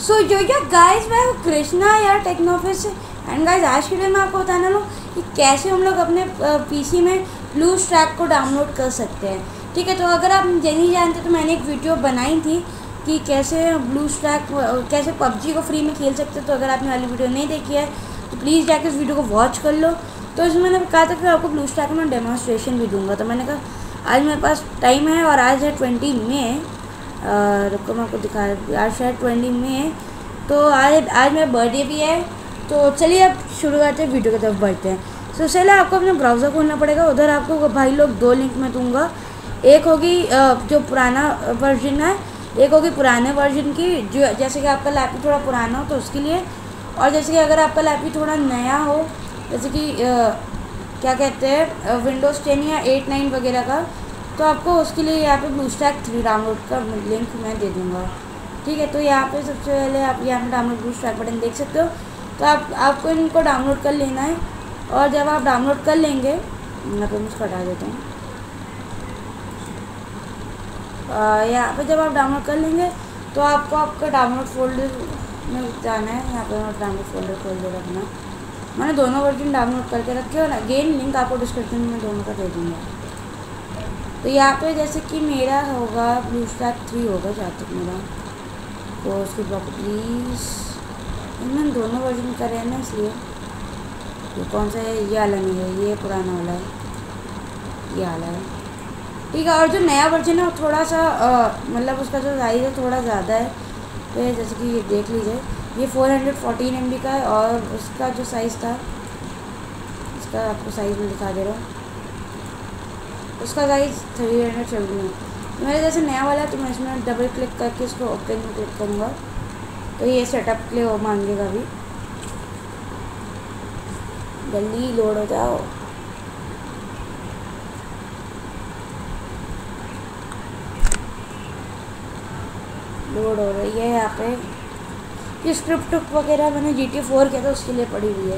सो यो या गाइस, मैं हूँ कृष्णा यार टेक्नोफिस से। एंड गाइस, आज के लिए मैं आपको बताने वाला हूँ कि कैसे हम लोग अपने पीसी में ब्लू स्टैक को डाउनलोड कर सकते हैं। ठीक है, तो अगर आप नहीं जानते तो मैंने एक वीडियो बनाई थी कि कैसे ब्लू स्टैक, कैसे पबजी को फ्री में खेल सकते हैं। तो अगर आपने वाली वीडियो नहीं देखी है तो प्लीज़ जाकर इस वीडियो को वॉच कर लो। तो इसमें मैंने कहा था कि आपको ब्लू स्टैक में डेमोन्स्ट्रेशन भी दूंगा। तो मैंने कहा आज मेरे पास टाइम है और आज है 20 मई। रुको मैं आपको दिखा, आज शायद 20 मई, तो आज मेरा बर्थडे भी है। तो चलिए अब शुरू करते हैं, वीडियो की तरफ बढ़ते हैं। तो पहले आपको अपना ब्राउज़र खोलना पड़ेगा। उधर आपको भाई लोग 2 लिंक मैं दूंगा। एक होगी जो पुराना वर्जन है, एक होगी पुराने वर्जन की, जो जैसे कि आपका लैपटॉप थोड़ा पुराना हो तो उसके लिए, और जैसे कि अगर आपका लैपटॉप थोड़ा नया हो, जैसे कि क्या कहते हैं विंडोज़ 10 या 8, 9 वगैरह का, तो आपको उसके लिए यहाँ पे ब्लू स्टैक 3 डाउनलोड का लिंक मैं दे दूँगा। ठीक है, तो यहाँ पे सबसे पहले आप यहाँ पे डाउनलोड ब्लू स्टैक बटन देख सकते हो। तो आपको इनको डाउनलोड कर लेना है। और जब आप डाउनलोड कर लेंगे, यहाँ पे मैं इसको हटा देता हूँ। यहाँ पे जब आप डाउनलोड कर लेंगे तो आपको आपका डाउनलोड फोल्डर में जाना है। यहाँ पे मैं डाउनलोड फोल्डर खोल दे रखना। मैंने दोनों वर्जन डाउनलोड करके रखे और अगेन लिंक आपको डिस्क्रिप्शन में दोनों का दे दूँगा। तो यहाँ पे जैसे कि मेरा होगा ब्लू स्टैक 3 होगा जहाँ तक मेरा, तो उसकी प्रॉपर्टीज मैंने दोनों वर्जन करे हैं ना, इसलिए ये कौन सा है, ये वाला नहीं है, ये पुराना वाला है, ये वाला है। ठीक है, और जो नया वर्जन है वो थोड़ा सा मतलब उसका जो साइज़ है थोड़ा ज़्यादा है। तो जैसे कि ये देख लीजिए, ये 414 MB का है और उसका जो साइज़ था, इसका आपको साइज़ में दिखा दे रहा हूँ, उसका साइज़ 370 है। तो मेरा जैसे नया वाला है तो मैं इसमें डबल क्लिक करके इसको ओपन में क्लिक करूँगा तो ये सेटअप के लिए वो मांगेगा। भी जल्दी लोड हो जाओ। लोड हो रही है यहाँ पे। ये स्क्रिप्ट वगैरह मैंने GTA 4 किया था उसके लिए पड़ी हुई है।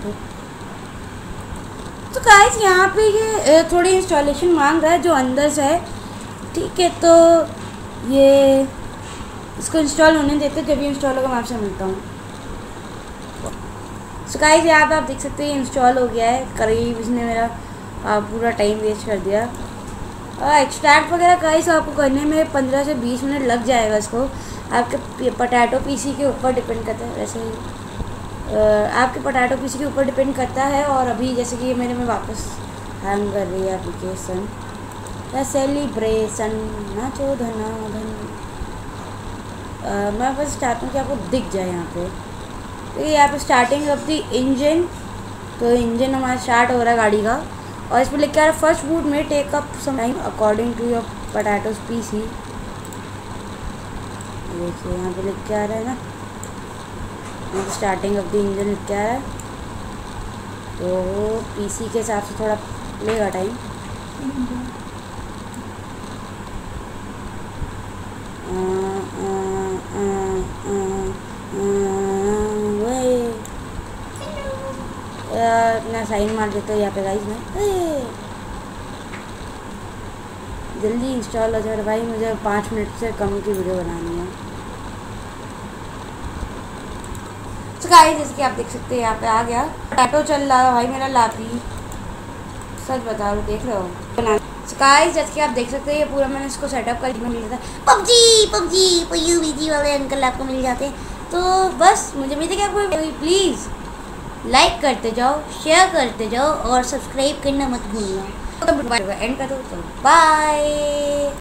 तो गाइस यहाँ पे ये थोड़ी इंस्टॉलेशन मांग रहा है जो अंदर से है। ठीक है, तो ये इसको इंस्टॉल होने देते, जब ये इंस्टॉल होगा मैं आपसे मिलता हूँ। सो गाइस यहाँ पे आप देख सकते हैं इंस्टॉल हो गया है करीब। इसने मेरा पूरा टाइम वेस्ट कर दिया। एक्सट्रैक्ट वगैरह गाइस आपको करने में 15 से 20 मिनट लग जाएगा। इसको आपके पोटैटो पीसी के ऊपर डिपेंड करता है। वैसे ही आपके पोटैटो पीसी के ऊपर डिपेंड करता है। और अभी जैसे कि ये मेरे में वापस हैंग कर रही है एप्लीकेशन सेलिब्रेशन नाचो धना धन। मैं बस चाहता हूँ कि आपको दिख जाए यहाँ पे। तो यहाँ पे स्टार्टिंग ऑफ द इंजन, तो इंजन हमारा स्टार्ट हो रहा है गाड़ी का। और इस पर लिख के आ रहा है फर्स्ट बूट में take up some time according to your potatoes PC. देखिए यहाँ पे लिख के आ रहा है ना, यहाँ पे स्टार्टिंग ऑफ द इंजन लिख के आ रहा है। तो पीसी के हिसाब से थोड़ा लेगा टाइम। अपना साइन मार देते हैं यहाँ पे गाइस में। जल्दी इंस्टॉल हो जाए भाई, मुझे 5 मिनट से कम की वीडियो बनानी है। तो गाइस जैसे कि आप देख सकते हैं यहाँ पे आ गया, ऑटो चल रहा है भाई मेरा लापी, सच बता रहा हूँ, देख रहे हो। तो गाइस जैसे कि आप देख सकते हैं ये पूरा मैंने इसको सेटअप कर मिल जाता है। पबजी पबजी वाले अंकल आपको मिल जाते हैं। तो बस मुझे उम्मीद है कि आपको प्लीज़ लाइक करते जाओ, शेयर करते जाओ और सब्सक्राइब करना मत भूलना। तो एंड कर दो, बाय।